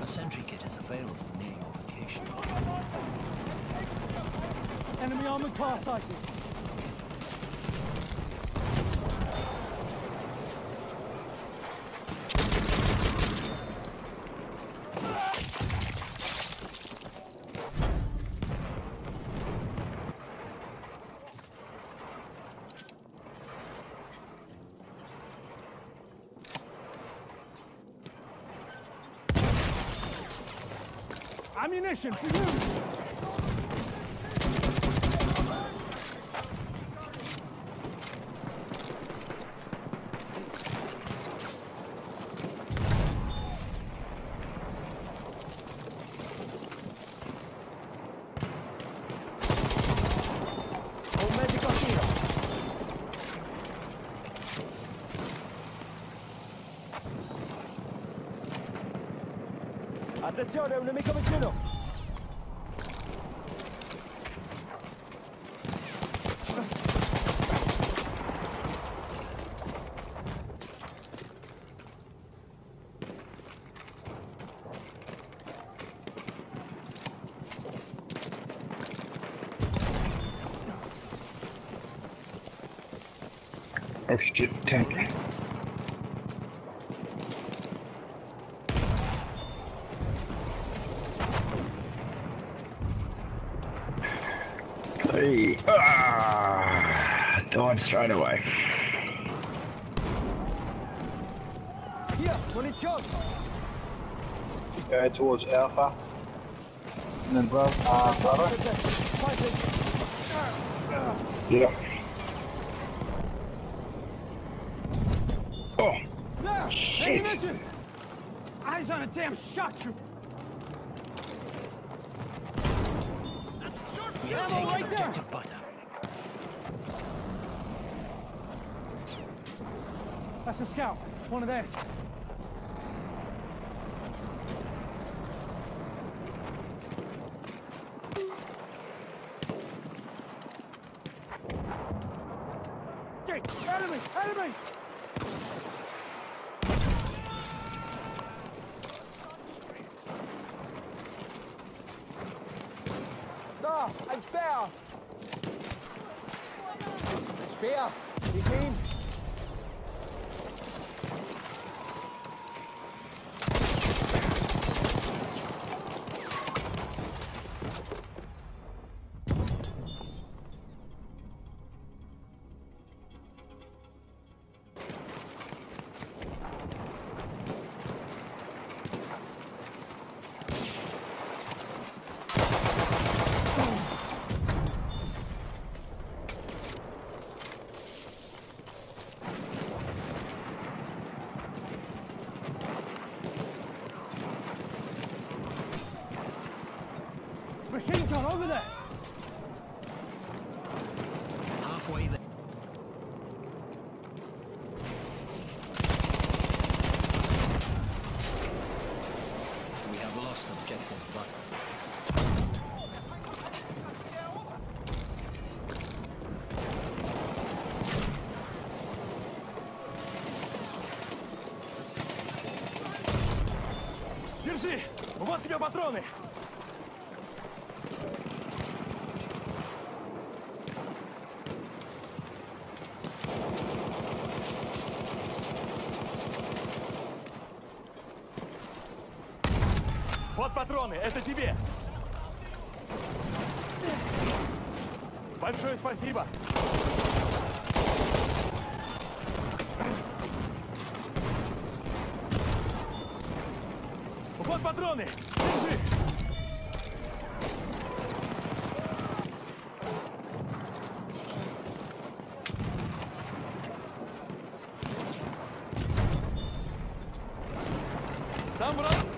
A sentry kit is available near your location. Enemy armored car sighted. Ammunition for you! Un medico here. Attenzione, un nemico vicino! Oh shit, tank. Hey. Died straight away. Here, munition! Go towards Alpha. And then Bravo. Yeah. Oh, There! shit. Ammunition! Eyes on a damn shock trooper! You've Ammo taken right there! objective butter. That's a scout. One of theirs. Hey, enemy! Enemy! Da, ein Speer! Ein Speer! Sie gehen! Machine gun over there! Halfway there. We have lost objective butter. Держи! Вот тебе патроны! Вот патроны, это тебе! Большое спасибо! Вот патроны! Держи! Там враг!